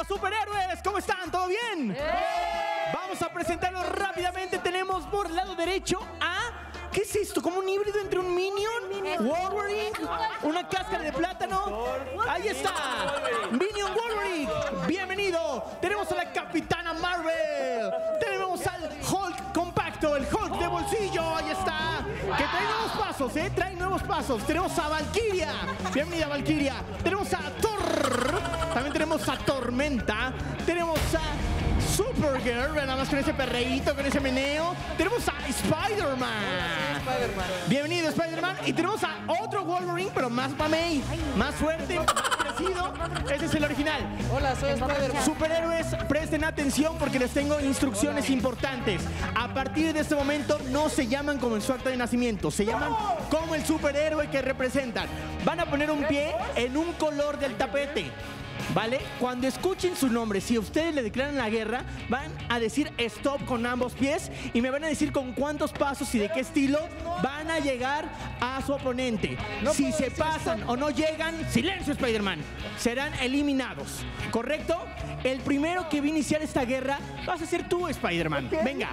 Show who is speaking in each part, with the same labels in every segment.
Speaker 1: los superhéroes. ¿Cómo están? ¿Todo bien? Vamos a presentarlos rápidamente. Tenemos por el lado derecho a... ¿Qué es esto? ¿Como un híbrido entre un Minion, Wolverine, una cáscara de plátano? Ahí está, Minion Wolverine. Bienvenido. Tenemos a la Capitana Marvel. Tenemos al Hulk compacto, el Hulk de bolsillo. Ahí está. Que trae nuevos pasos, trae nuevos pasos. Tenemos a Valkyria. Bienvenida, Valkyria. Tenemos a Thor. También tenemos a Tormenta. Tenemos a Supergirl, nada más con ese perreíto, con ese meneo. Tenemos a Spider-Man. Bienvenido, Spider-Man. Y tenemos a otro Wolverine, pero más mamey, más fuerte, más crecido. Ese es el original.
Speaker 2: Hola, soy Spider-Man.
Speaker 1: Superhéroes, presten atención porque les tengo instrucciones importantes. A partir de este momento no se llaman como en su acta de nacimiento, se llaman como el superhéroe que representan. Van a poner un pie en un color del tapete. ¿Vale? Cuando escuchen su nombre, si ustedes le declaran la guerra, van a decir stop con ambos pies y me van a decir con cuántos pasos y de qué estilo van a llegar a su oponente. Si se pasan o no llegan, silencio, Spider-Man, serán eliminados. ¿Correcto? El primero que va a iniciar esta guerra vas a ser tú, Spider-Man. Venga.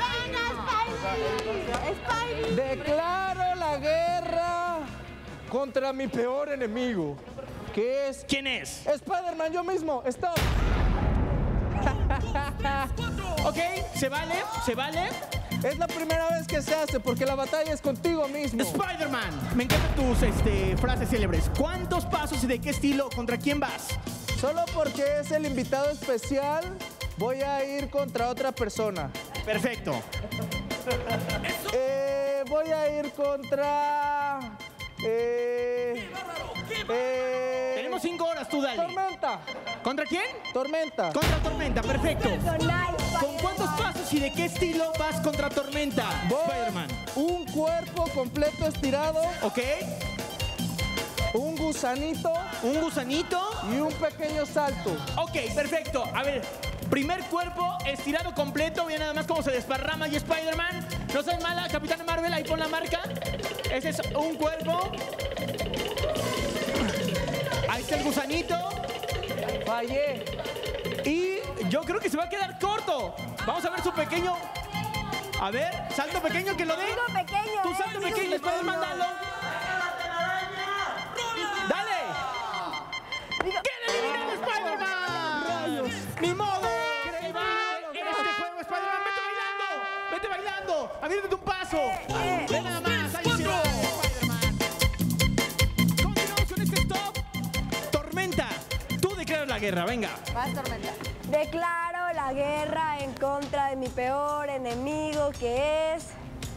Speaker 2: Spider-Man. Declaro la guerra contra mi peor enemigo. ¿Qué es?
Speaker 1: ¿Quién es?
Speaker 2: Spider-Man, yo mismo. Stop.
Speaker 1: Ok, se vale, se vale.
Speaker 2: Es la primera vez que se hace porque la batalla es contigo mismo.
Speaker 1: Spider-Man, me encantan tus frases célebres. ¿Cuántos pasos y de qué estilo? ¿Contra quién vas?
Speaker 2: Solo porque es el invitado especial, voy a ir contra otra persona.
Speaker 1: Perfecto.
Speaker 2: Voy a ir contra...
Speaker 1: Tenemos 5 horas, tú dale.
Speaker 2: Tormenta.
Speaker 1: ¿Contra quién?
Speaker 2: Tormenta.
Speaker 1: Contra Tormenta, perfecto. ¿Con cuántos pasos y de qué estilo vas contra Tormenta, Spider-Man?
Speaker 2: Un cuerpo completo estirado.
Speaker 1: Ok.
Speaker 2: Un gusanito.
Speaker 1: Un gusanito.
Speaker 2: Y un pequeño salto.
Speaker 1: Ok, perfecto. A ver, primer cuerpo estirado completo. Vean nada más cómo se desparrama y Spider-Man. No seas mala, Capitana Marvel, ahí pon la marca. Ese es un cuerpo. Ahí está el gusanito.
Speaker 2: Fallé.
Speaker 1: Y yo creo que se va a quedar corto. Vamos a ver su pequeño. A ver, salto pequeño que lo dé.
Speaker 3: Pequeño,
Speaker 1: Tu salto pequeño, Spider-Man, dalo. ¡Dale! ¡Queda eliminado Spider-Man! ¡Ni modo! ¡Que va en este juego, Spider-Man! ¡Vete bailando! ¡Vete bailando! ¡Aviéntate un paso! ¡Ve nada más! ¡Ahí sí va, Spider-Man! Continuamos con este stop. Tormenta, tú declaras la guerra, venga.
Speaker 3: Vas, Tormenta. Declaro la guerra en contra de mi peor enemigo, que es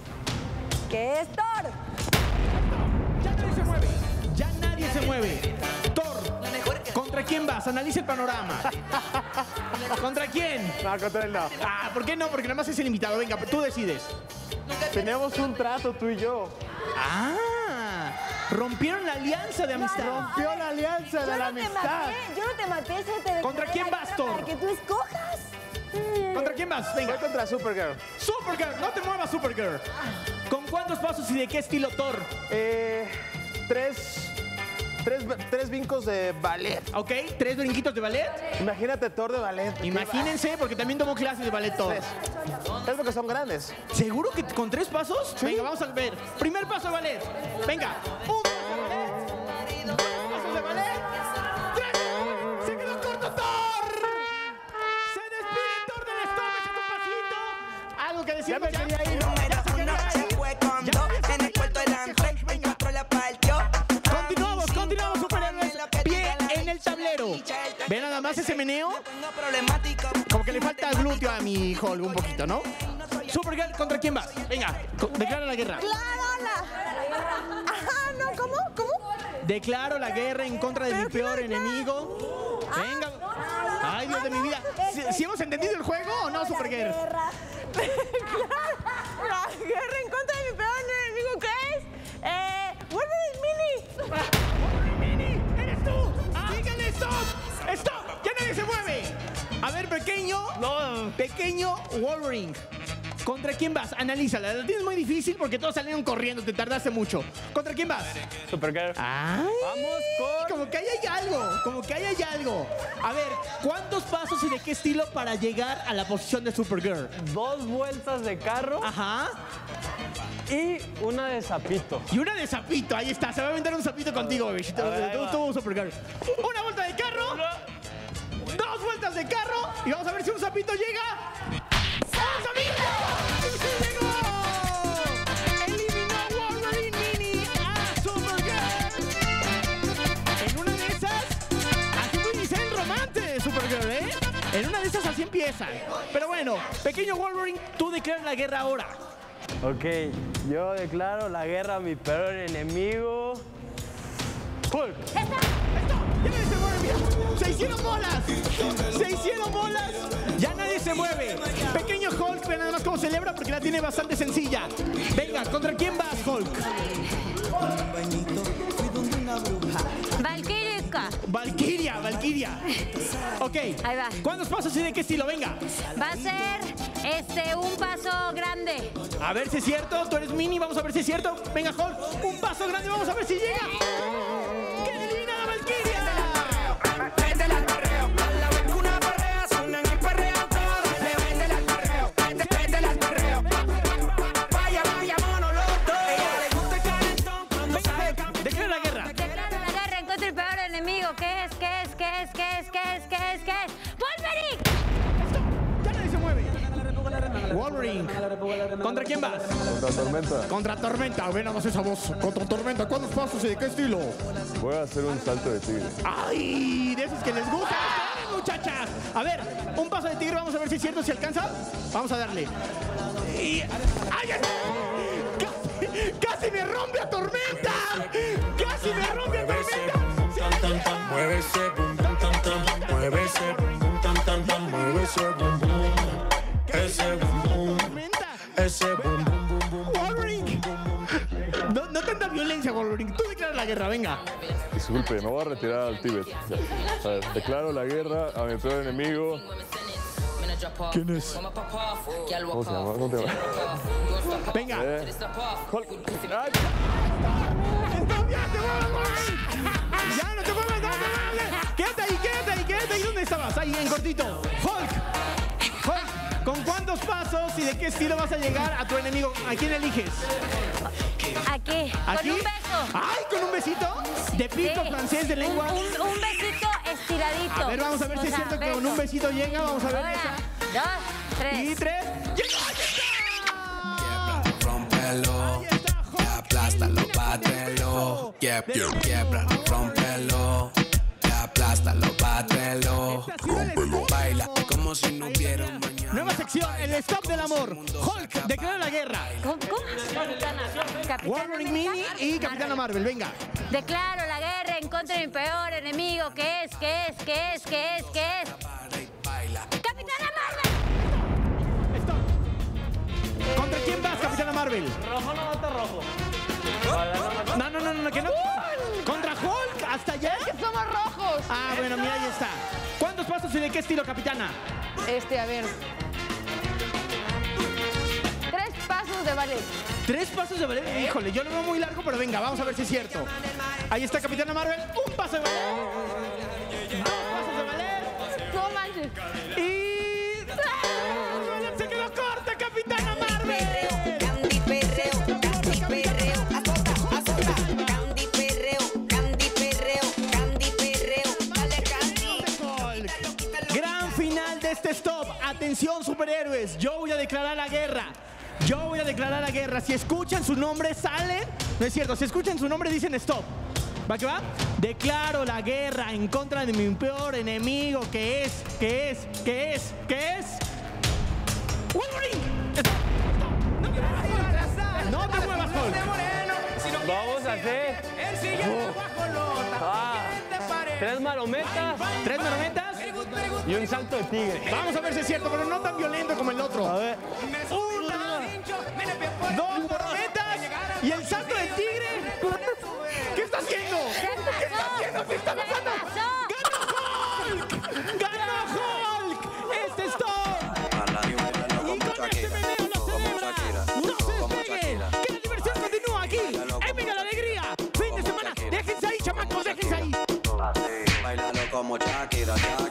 Speaker 3: Thor.
Speaker 1: Ya nadie se mueve. Ya nadie se mueve. Thor, ¿contra quién vas? Analiza el panorama. ¿Contra quién?
Speaker 4: No, contra él no.
Speaker 1: Ah, ¿por qué no? Porque nada más es el invitado. Venga, tú decides.
Speaker 4: Tenemos un trato tú y yo.
Speaker 1: Ah, rompieron la alianza de amistad.
Speaker 4: Rompió la alianza de la amistad.
Speaker 3: Yo no te maté, solo te declaré
Speaker 1: ¿Contra quién
Speaker 3: la
Speaker 1: vas,
Speaker 3: guerra
Speaker 1: Thor?
Speaker 3: para que tú escojas.
Speaker 1: ¿Contra quién vas?
Speaker 4: Voy
Speaker 1: Venga.
Speaker 4: contra Supergirl.
Speaker 1: Supergirl, no te muevas, Supergirl. ¿Con cuántos pasos y de qué estilo, Thor?
Speaker 4: Tres brincos de ballet.
Speaker 1: Ok, 3 brinquitos de ballet.
Speaker 4: Imagínate Thor de ballet.
Speaker 1: Imagínense, porque también tomó clases de ballet Thor.
Speaker 4: Es porque son grandes.
Speaker 1: ¿Seguro que con 3 pasos?
Speaker 4: Sí.
Speaker 1: Venga, vamos a ver. Primer paso de ballet. Venga. Un paso de ballet. Dos pasos de ballet. 3. Se quedó corto Thor. Se despide Thor del stop. Echa un pasito. Algo que decir.
Speaker 4: Ya me quería ir.
Speaker 1: Ya se quería ir.
Speaker 5: Fue con dos, en el cuarto eran tres, el cuatro la partió.
Speaker 1: Continuamos, superhéroes. Pie en el tablero. ¿Ven nada más ese meneo? Como que le falta glúteo a mi Hulk un poquito, ¿no? Supergirl, ¿contra quién vas? Venga, declara la guerra.
Speaker 3: Ajá, no, ¿cómo?
Speaker 1: Declaro la guerra en contra de mi peor enemigo. Venga. Ay, Dios de mi vida. ¿Sí hemos entendido el juego o no, Supergirl?
Speaker 3: La guerra en contra de mi peor enemigo, ¿qué es? Wolverine Mini.
Speaker 1: ¡Mini! ¡Eres tú! ¡Díganle stop! ¡Stop! ¡Ya nadie se mueve! A ver, pequeño. No. Pequeño Wolverine. ¿Contra quién vas? Analízala. La tienes muy difícil porque todos salieron corriendo. Te tardaste mucho. ¿Contra quién vas?
Speaker 6: Supergirl.
Speaker 1: ¡Ay!
Speaker 6: Vamos con...
Speaker 1: Como que ahí hay algo. Como que ahí hay algo. A ver, ¿cuántos pasos y de qué estilo para llegar a la posición de Supergirl?
Speaker 6: 2 vueltas de carro
Speaker 1: Ajá.
Speaker 6: y una de sapito.
Speaker 1: Y una de sapito. Ahí está. Se va a aventar un sapito contigo, bebecito.
Speaker 6: A ver, ahí va.
Speaker 1: Tú, Supergirl. Una vuelta de carro. 2 vueltas de carro. Y vamos a ver si un sapito llega. ¡Un sapito! ¡Sí llegó! Eliminó Wolverine Mini a Supergirl. En una de esas, así puede iniciar el romance de Supergirl, ¿eh? En una de esas así empieza. Pero bueno, pequeño Wolverine, tú declaras la guerra ahora.
Speaker 6: Ok, yo declaro la guerra a mi peor enemigo. Hulk.
Speaker 1: Ya nadie se mueve, mira. Se hicieron bolas. Se hicieron bolas. Ya nadie se mueve. Pequeño Hulk, ve nada más cómo celebra porque la tiene bastante sencilla. Venga, ¿contra quién vas, Hulk?
Speaker 7: Valkyria.
Speaker 1: Valkyria. Ok.
Speaker 7: Ahí va.
Speaker 1: ¿Cuántos pasos y de qué estilo? Venga.
Speaker 7: Va a ser un paso grande.
Speaker 1: A ver si es cierto. Tú eres Mini. Vamos a ver si es cierto. Venga, Hulk. Un paso grande. Vamos a ver si llega. ¡Que elimina a Valkyria! Declara la guerra.
Speaker 7: Declaro la guerra en contra del peor enemigo. ¿Qué es? ¡Wolverine!
Speaker 1: Ya nadie se mueve. Wolverine. ¿Contra quién vas?
Speaker 8: Contra Tormenta.
Speaker 1: Contra Tormenta. Ven, vamos esa voz. Contra Tormenta. ¿Cuántos pasos y de qué estilo?
Speaker 8: Voy a hacer un salto de tigre.
Speaker 1: ¡Ay! De esos que les gustan a ustedes, muchachas. A ver, un paso de tigre. Vamos a ver si es cierto, si alcanza. Vamos a darle. Y... ¡ay! ¡Casi me rompe a Tormenta! ¡Casi me rompe a Tormenta!
Speaker 9: Mueve ese bum bum tam tam, mueve ese bum bum tam tam tam, mueve ese bum bum, ese bum bum, ese bum bum bum bum.
Speaker 1: Wolverine. No tanta violencia, Wolverine. Tú declaras la guerra, venga.
Speaker 8: Disculpe, me voy a retirar al Tíbet. A ver, declaro la guerra a mi peor enemigo.
Speaker 1: ¿Quién es?
Speaker 8: ¿Cómo se llama? ¿Cómo te llamas?
Speaker 1: Venga.
Speaker 8: Hulk. ¡Ay!
Speaker 1: Ya no te muevas, no te muevas. Quédate ahí. ¿Dónde estabas? Ahí, en cortito. Hulk, ¿con cuántos pasos y de qué estilo vas a llegar a tu enemigo? ¿A quién eliges?
Speaker 7: Aquí.
Speaker 1: ¿Aquí?
Speaker 7: Con un beso.
Speaker 1: ¡Ay, con un besito! ¿De pito
Speaker 7: Sí.
Speaker 1: francés de lengua?
Speaker 7: Un besito estiradito.
Speaker 1: A ver, vamos a ver si es cierto que con un besito llega. Vamos a ver.
Speaker 7: Ahora,
Speaker 1: esa.
Speaker 7: 2, 3.
Speaker 1: Y 3. ¡Llegó! ¡Ahí está!
Speaker 9: Rómpelo,
Speaker 1: Ahí está, Hulk.
Speaker 9: aplástalo, bátelo. Quiebra, rómpelo, aplástalo, bátelo. Baila como si no hubiera un mañana.
Speaker 1: Nueva sección, el stop del amor. Hulk declara la guerra.
Speaker 7: ¿Cómo? Capitana
Speaker 1: Wolverine Mini
Speaker 7: América,
Speaker 1: y Capitana Marvel. Venga.
Speaker 7: Declaro la guerra en contra de mi peor enemigo. ¿Qué es? ¡Capitana Marvel!
Speaker 1: Stop. ¿Contra quién vas, Capitana Marvel?
Speaker 6: Rojo no mata rojo.
Speaker 1: No, que no. ¿Contra Hulk? ¿Hasta allá?
Speaker 10: Somos rojos.
Speaker 1: Ah, bueno, mira, ahí está. ¿Cuántos pasos y de qué estilo, Capitana?
Speaker 10: A ver. 3 pasos de ballet.
Speaker 1: 3 pasos de ballet. Híjole, yo lo veo muy largo, pero venga, vamos a ver si es cierto. Ahí está Capitana Marvel. Un paso de ballet. 2 pasos de ballet.
Speaker 10: No manches.
Speaker 1: Y... ¡ah! ¡Se quedó corta, Capitana Marvel!
Speaker 5: Candy perreo, azota, candy perreo, dale candy.
Speaker 1: Gran final de este stop. Atención, superhéroes. Yo voy a declarar la guerra. Si escuchan su nombre, salen. No es cierto. Si escuchan su nombre, dicen stop. ¿Va que va? Declaro la guerra en contra de mi peor enemigo, que es. ¡Wolverine! No te muevas, Hulk.
Speaker 6: Vamos a hacer 3 marometas
Speaker 1: 3 marometas.
Speaker 6: y un salto de tigre.
Speaker 1: Vamos a ver si es cierto, pero no tan violento como el otro.
Speaker 6: A ver.
Speaker 1: 1, 2 marometas y el salto de tigre. ¿Qué está haciendo? ¿Qué está pasando? ¡Gana Hulk! ¡Gana Hulk! Este es todo. Y con este video nos
Speaker 5: quédate